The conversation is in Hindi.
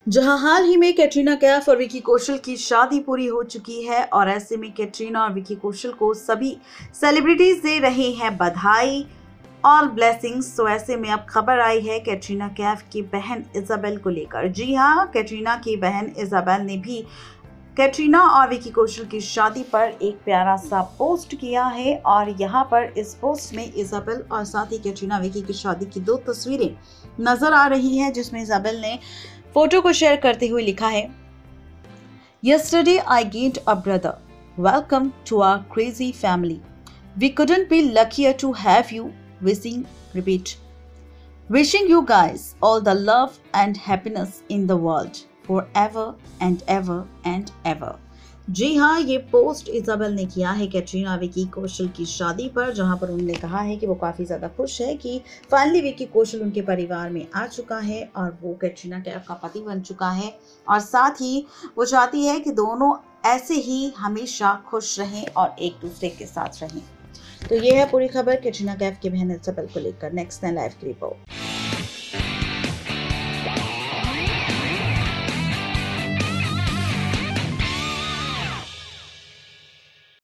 जहां हाल ही में कैटरीना कैफ और विकी कौशल की शादी पूरी हो चुकी है और ऐसे में कैटरीना और विकी कौशल को सभी सेलिब्रिटीज दे रहे हैं बधाई और ब्लेसिंग्स। तो ऐसे में अब खबर आई है कैटरीना कैफ की बहन इजाबेल को लेकर। जी हां, कैटरीना की बहन इजाबेल ने भी कैटरीना और विकी कौशल की शादी पर एक प्यारा सा पोस्ट किया है और यहाँ पर इस पोस्ट में इजाबेल और साथ ही कैटरीना विकी की शादी की 2 तस्वीरें नजर आ रही हैं, जिसमें इजाबेल ने फोटो को शेयर करते हुए लिखा है, Yesterday I gained a brother. Welcome to our crazy family. We couldn't be luckier to have you. Wishing you guys all the love and happiness in the world forever and ever and ever. जी हाँ, ये पोस्ट इजाबेल ने किया है कैटरीना विकी कौशल की शादी पर, जहां पर उन्होंने कहा है कि वो काफ़ी ज़्यादा खुश है कि फाइनली विकी कौशल उनके परिवार में आ चुका है और वो कैटरीना कैफ का पति बन चुका है और साथ ही वो चाहती है कि दोनों ऐसे ही हमेशा खुश रहें और एक दूसरे के साथ रहें। तो ये है पूरी खबर कैटरीना कैफ की बहन इजाबेल को लेकर। नेक्स्ट 9 लाइव की रिपोर्ट।